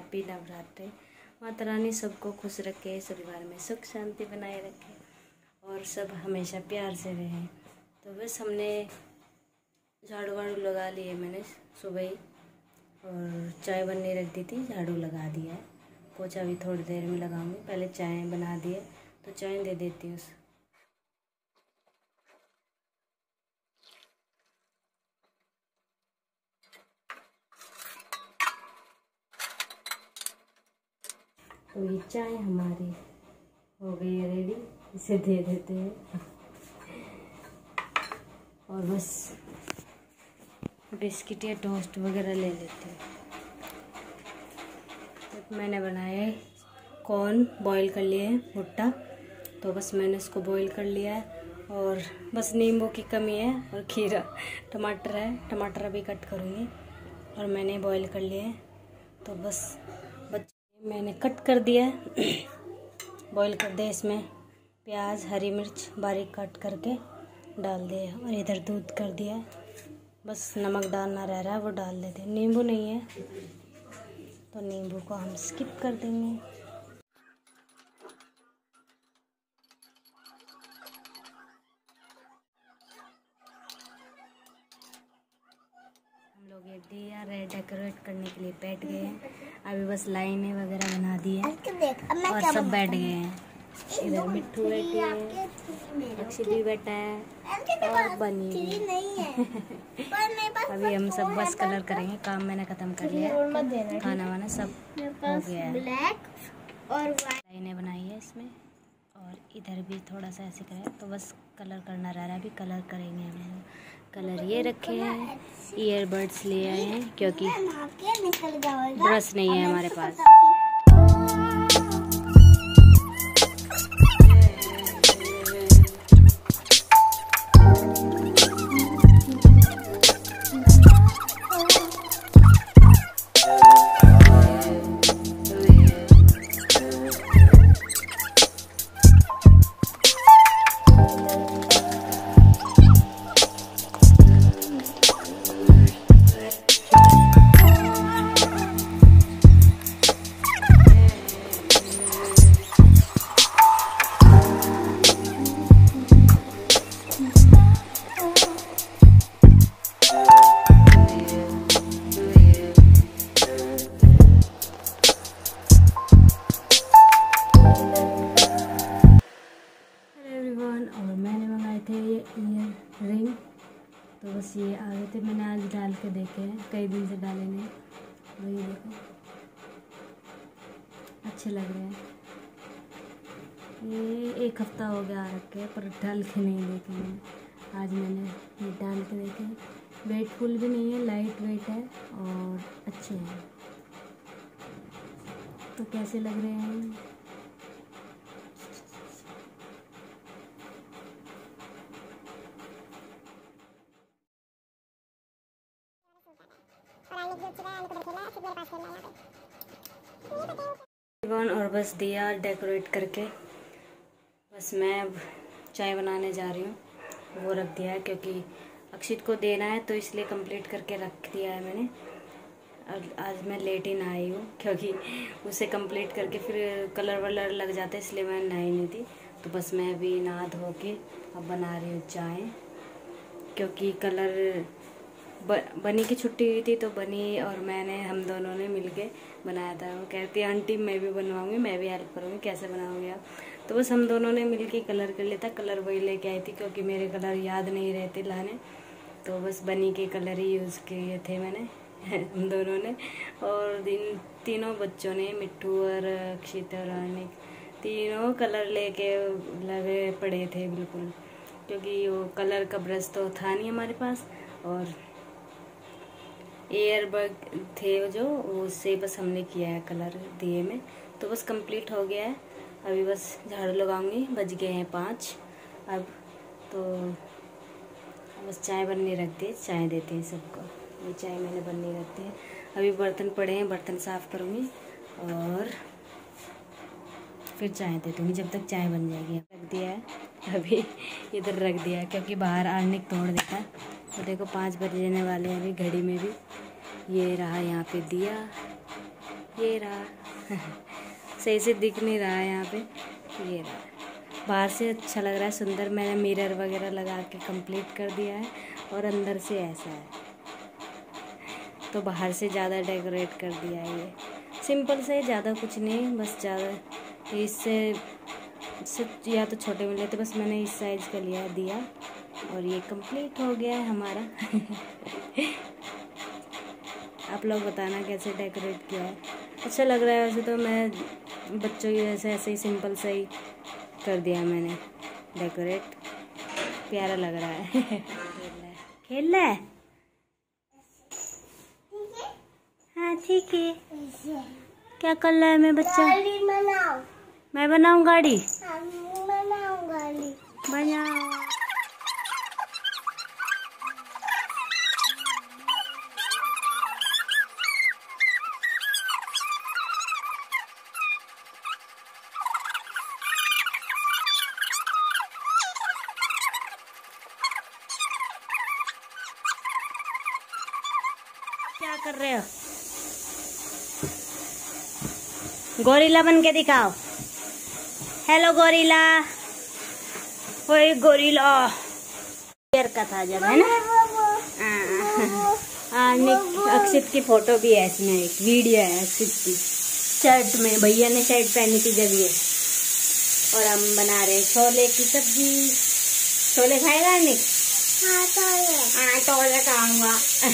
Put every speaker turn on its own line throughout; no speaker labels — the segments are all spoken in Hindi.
हैप्पी नवरात्रि। माता रानी सबको खुश रखे, परिवार में सुख शांति बनाए रखे और सब हमेशा प्यार से रहें। तो बस हमने झाड़ू वाड़ू लगा लिए मैंने सुबह ही, और चाय बनने रख दी थी, झाड़ू लगा दिया है। पोछा भी थोड़ी देर में लगाऊंगी, पहले चाय बना दिए तो चाय दे देती हूँ। तो ये चाय हमारी हो गई है रेडी, इसे दे देते हैं। और बस बिस्किट या टोस्ट वगैरह ले लेते हैं। तो मैंने बनाए कॉर्न, बॉईल कर लिए भुट्टा, तो बस मैंने इसको बॉईल कर लिया है। और बस नींबू की कमी है और खीरा, टमाटर है, टमाटर अभी कट करूँगी। और मैंने बॉईल कर लिए, तो बस मैंने कट कर दिया है, बॉईल कर दिया। इसमें प्याज, हरी मिर्च बारीक काट करके डाल दिया और इधर दूध कर दिया। बस नमक डालना रह रहा है, वो डाल देते हैं। नींबू नहीं है तो नींबू को हम स्किप कर देंगे। हम लोग ये दिया डेकोरेट करने के लिए बैठ गए हैं। अभी बस लाइनें वगैरह बना दी है और सब बैठ गए हैं। इधर मिट्ठू बैठी है, अक्षित भी बैठा है और बनी है। अभी हम सब बस कलर करेंगे, काम मैंने खत्म कर लिया, खाना वाना सब हो गया है। लाइनें बनाई है इसमें, और इधर भी थोड़ा सा ऐसे करें, तो बस कलर करना रह रहा है, अभी कलर करेंगे हम। कलर ये रखे हैं, ईयरबड्स ले आए हैं क्योंकि ब्रश नहीं है हमारे पास। और मैंने मंगाए थे ये ईयर रिंग, तो बस ये आ गए थे। मैंने आज डाल के देखे हैं, कई दिन से डाले नहीं, वही देखो अच्छे लग रहे हैं। ये 1 हफ्ता हो गया आ रखे हैं, पर डाल के नहीं देखे हैं। आज मैंने ये डाल के देखे। वेटफुल भी नहीं है, लाइट वेट है और अच्छे हैं। तो कैसे लग रहे हैं? और बस दिया डेकोरेट करके बस मैं अब चाय बनाने जा रही हूँ। वो रख दिया है क्योंकि अक्षित को देना है, तो इसलिए कंप्लीट करके रख दिया है मैंने। आज मैं लेट ही नहाई हूँ क्योंकि उसे कंप्लीट करके फिर कलर वलर लग जाता है, इसलिए मैं नहाई नहीं थी। तो बस मैं अभी नहा धो के अब बना रही हूँ चाय, क्योंकि कलर बनी की छुट्टी हुई थी, तो बनी और मैंने, हम दोनों ने मिलके बनाया था। वो कहती है आंटी मैं भी बनवाऊंगी, मैं भी हेल्प करूँगी, कैसे बनाओगे आप? तो बस हम दोनों ने मिलके कलर कर लिया था। कलर वही लेके आई थी क्योंकि मेरे कलर याद नहीं रहते लाने, तो बस बनी के कलर ही यूज़ किए थे मैंने हम दोनों ने। और इन तीनों बच्चों ने, मिट्ठू और अक्षित और अनिक, तीनों कलर लेके लगे पड़े थे बिल्कुल, क्योंकि वो कलर का ब्रश तो था नहीं हमारे पास, और एयरबग थे जो, उससे बस हमने किया है कलर दिए में। तो बस कंप्लीट हो गया है। अभी बस झाड़ू लगाऊंगी, बज गए हैं 5 अब। तो बस चाय बनने रख दी, चाय देते हैं सबको। ये चाय मैंने बनने रख दी है। अभी बर्तन पड़े हैं, बर्तन साफ़ करूँगी और फिर चाय दे दूँगी जब तक चाय बन जाएगी। रख दिया है, अभी इधर रख दिया है क्योंकि बाहर आने तोड़ देता है। तो देखो 5 बजने वाले हैं अभी, घड़ी में भी। ये रहा यहाँ पे दिया, ये रहा सही से दिख नहीं रहा है यहाँ पे, ये रहा। बाहर से अच्छा लग रहा है, सुंदर। मैंने मिरर वगैरह लगा के कंप्लीट कर दिया है और अंदर से ऐसा है, तो बाहर से ज़्यादा डेकोरेट कर दिया है। ये सिंपल से, ज़्यादा कुछ नहीं, बस ज़्यादा इससे या तो छोटे मिले थे, बस मैंने इस साइज़ का लिया दिया और ये कंप्लीट हो गया है हमारा। आप लोग बताना कैसे डेकोरेट किया है। अच्छा लग रहा है वैसे तो। मैं बच्चों की वजह से ऐसे ही सिंपल से ही कर दिया मैंने डेकोरेट, प्यारा लग रहा है। खेल रहा है, हाँ ठीक है। क्या कर रहा है मैं बच्चा? मैं बनाऊं गाड़ी, बनाओ। क्या कर रहे हो? गोरिल्ला बन के दिखाओ। हेलो गोरिल्ला, ओए गोरिल्ला। शेयर का था जब, है ना? अक्षित की फोटो भी है इसमें, एक वीडियो है अक्षित की शर्ट में, भैया ने शर्ट पहनी थी जब ये। और हम बना रहे छोले की सब्जी। छोले खाएगा निक? हाँ छोले खाऊंगा।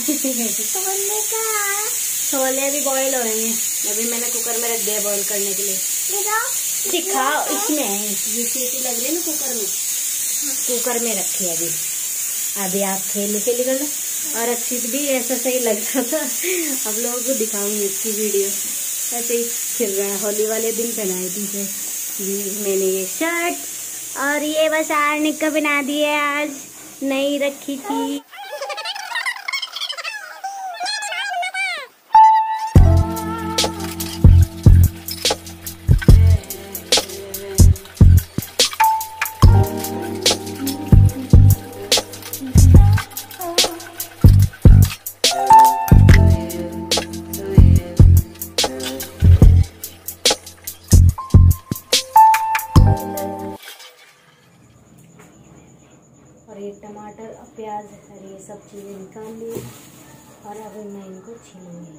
छोले भी बॉईल होंगे, अभी मैंने कुकर में रख दिया बॉईल करने के लिए। दिखाओ, इसमें है, ये सीटी लग रही है ना कुकर में, कुकर में रखी है अभी। अभी आप खेल कर लो। और अक्षित भी ऐसा सही लग रहा था, अब लोगों को दिखाऊंगी इसकी वीडियो। ऐसे ही खेल रहा है, होली वाले दिन पहनाई थी मैंने ये शर्ट, और ये बस आर्निक का बना दिया, आज नहीं रखी थी। और ये टमाटर और प्याज और ये सब चीज़ें निकाल ली, और अभी मैं इनको छीलूंगी।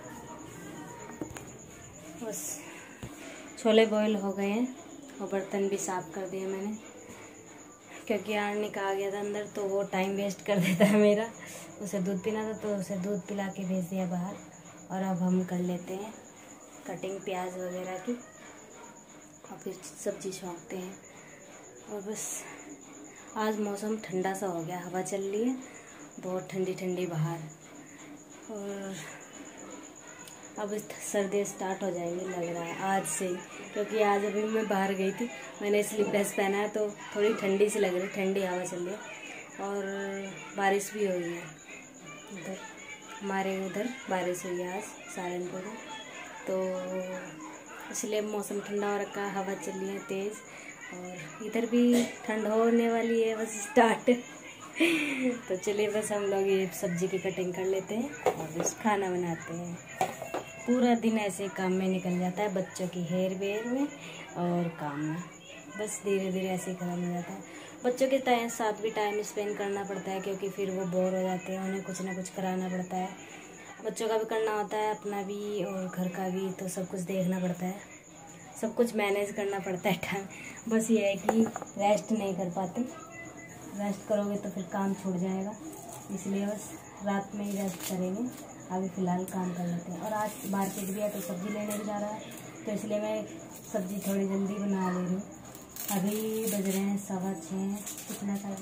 बस छोले बॉईल हो गए हैं और बर्तन भी साफ़ कर दिए मैंने, क्योंकि आर्निक आ गया था अंदर तो वो टाइम वेस्ट कर देता है मेरा। उसे दूध पीना था तो उसे दूध पिला के भेज दिया बाहर। और अब हम कर लेते हैं कटिंग प्याज वगैरह की, और फिर सब्जी छौंकते हैं। और बस आज मौसम ठंडा सा हो गया, हवा चल रही है बहुत ठंडी ठंडी बाहर, और अब सर्दी स्टार्ट हो जाएगी लग रहा है आज से, क्योंकि आज अभी मैं बाहर गई थी, मैंने स्लीप ड्रेस पहना है तो थोड़ी ठंडी सी लग रही, ठंडी हवा चल रही है। और बारिश भी हुई है उधर, हमारे उधर बारिश हुई है आज सहारनपुर में, तो इसलिए मौसम ठंडा हो रखा है, हवा चल रही है तेज़, और इधर भी ठंड होने वाली है बस स्टार्ट। तो चलिए बस हम लोग ये सब्जी की कटिंग कर लेते हैं और बस खाना बनाते हैं। पूरा दिन ऐसे काम में निकल जाता है, बच्चों की हेयर वेयर में और काम में, बस धीरे धीरे ऐसे ही खत्म हो जाता है। बच्चों के साथ भी टाइम स्पेंड करना पड़ता है, क्योंकि फिर वो बोर हो जाते हैं, उन्हें कुछ ना कुछ कराना पड़ता है, बच्चों का भी करना होता है, अपना भी और घर का भी, तो सब कुछ देखना पड़ता है, सब कुछ मैनेज करना पड़ता है टाइम। बस ये है कि रेस्ट नहीं कर पाते, रेस्ट करोगे तो फिर काम छूट जाएगा, इसलिए बस रात में ही रेस्ट करेंगे। अभी फ़िलहाल काम कर लेते हैं। और आज मार्केट भी है तो सब्ज़ी लेने भी जा रहा है, तो इसलिए मैं सब्ज़ी थोड़ी जल्दी बना ले रही हूँ। अभी बज रहे हैं 6:15, कितना टाइम,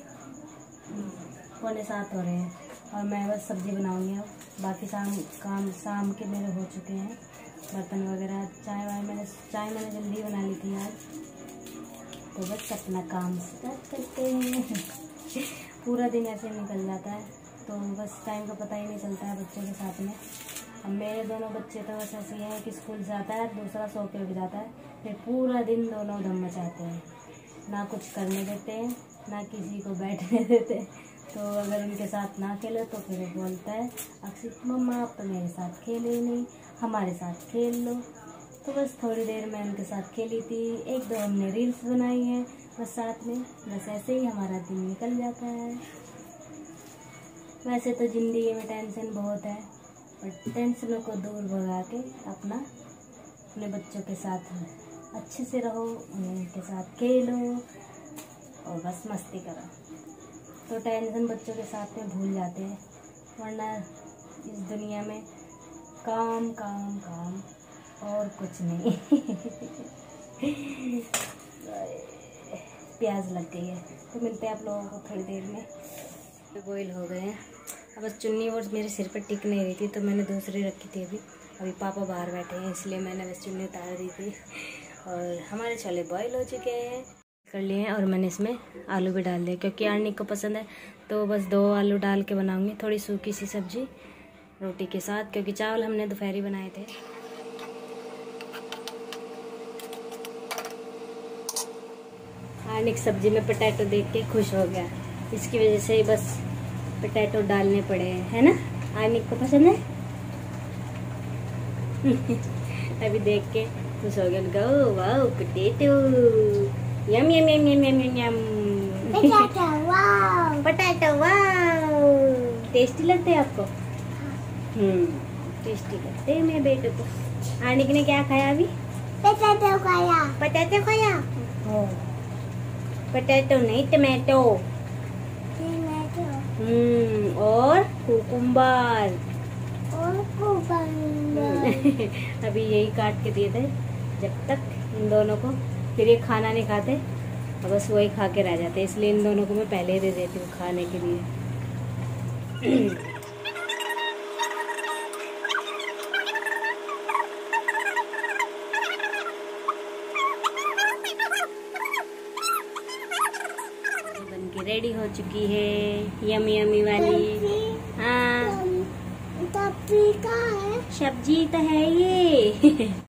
6:45 हो रहे हैं, और मैं बस सब्ज़ी बनाऊँगी अब। बाकी शाम के मेरे हो चुके हैं, बर्तन वगैरह, चाय मैंने जल्दी बना ली थी आज, तो बस अपना काम स्टार्ट करते हैं। पूरा दिन ऐसे निकल जाता है, तो बस टाइम का पता ही नहीं चलता है बच्चों के साथ में। अब मेरे दोनों बच्चे तो बस ऐसे हैं कि स्कूल जाता है, दूसरा सो के भी जाता है, फिर पूरा दिन दोनों धम मचाते हैं, ना कुछ करने देते हैं ना किसी को बैठने देते हैं। तो अगर उनके साथ ना खेले तो फिर बोलता है अक्षित मम्मा आप तो मेरे साथ खेले ही नहीं, हमारे साथ खेल लो। तो बस थोड़ी देर मैं उनके साथ खेली थी, एक दो हमने रील्स बनाई हैं बस साथ में। बस ऐसे ही हमारा दिन निकल जाता है। वैसे तो ज़िंदगी में टेंशन बहुत है, बट टेंशनों को दूर भगा के अपने बच्चों के साथ अच्छे से रहो, उनके साथ खेलो और बस मस्ती करो। तो टेंशन बच्चों के साथ में भूल जाते हैं, वरना इस दुनिया में काम काम काम और कुछ नहीं। प्याज लग गई है, तो मिलते हैं आप लोगों को थोड़ी देर में। बॉईल हो गए हैं। अब बस चुन्नी और मेरे सिर पर टिक नहीं रही थी, तो मैंने दूसरी रखी थी। अभी पापा बाहर बैठे हैं, इसलिए मैंने बस चुन्नी उतार दी थी। और हमारे छोले बॉईल हो चुके हैं, कर लिए हैं। और मैंने इसमें आलू भी डाल दिया, क्योंकि आर्निक को पसंद है। तो बस 2 आलू डाल के बनाऊंगी, थोड़ी सूखी सी सब्जी रोटी के साथ, क्योंकि चावल हमने दोपहर बनाए थे। आर्निक सब्जी में पोटैटो देख के खुश हो गया, इसकी वजह से बस पोटैटो डालने पड़े हैं, है ना। आर्निक को पसंद है। अभी देख के खुश हो गया, go wow potato, yum yum yum yum yum yum yum. Potato wow, tasty लगते हैं आपको? टेस्टी लगते हैं मेरे बेटे को। आर्निक ने क्या खाया अभी? पोटैटो खाया। पोटैटो खाया? पोटैटो नहीं, टमाटो। और कुकुम्बर। अभी यही काट के दिए थे जब तक इन दोनों को, फिर ये खाना नहीं खाते और बस वही खा के रह जाते, इसलिए इन दोनों को मैं पहले ही दे देती हूँ खाने के लिए। बनके रेडी हो चुकी है यमी यमी वाली। हाँ, सब्जी तो है ये।